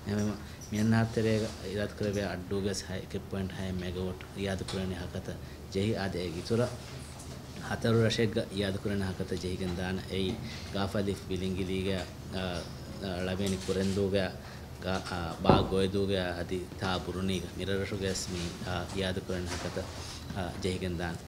එමෙම මියන්නාතරේ ඉරාත් කරවේ අඩ්ඩුගස් 1.6 megawatt යාද කරන්නේ හකත ජෙහි ආදේ ඉතුරු හතරු රශෙග්ග යාද කරන හකත ජෙහිගෙන් දාන ඒ ගාෆලිෆ් විලිංගිලිගේ ලැබෙන කුරෙන්දුගේ බා ගොයදුගේ අදි තා පුරුණීග මිරරෂුගේ ස්මි යාද කරන හකත ජෙහිගෙන් දාන